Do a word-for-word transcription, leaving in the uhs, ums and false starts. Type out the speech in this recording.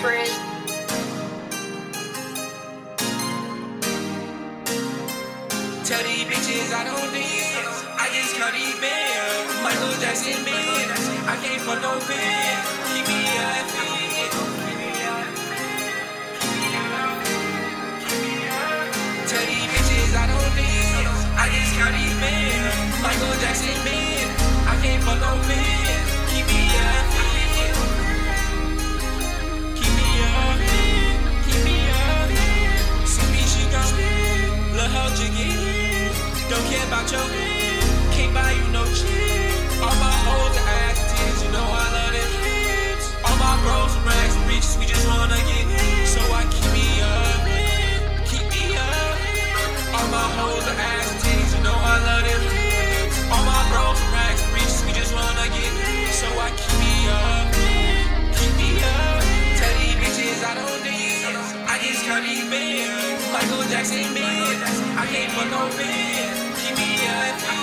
Frizz. Tell these bitches I don't dance. I just cut these bands. Michael Jackson man. I can't fuck no fan. Keep me a fan. Tell these bitches I don't dance. I just cut these bands. Michael Jackson man. I can't fuck no fan. Keep me a fan. Keep me a fan. Keep me a fan. See me, she gon' spin. Lil' hoe jiggy. Don't care about your man, can't buy you no chick. All my hoes are ass titties, you know I love them hips. All my bros from rags and riches, we just wanna get hit. So I keep me up, keep me up. All my hoes are ass titties, you know I love them hips. All my bros from rags and riches, we just wanna get hit. So I keep me up, keep me up. Tell these bitches I don't dance, I just cut these bands. Michael Jackson man, I can't fuck no fan. Keep me up.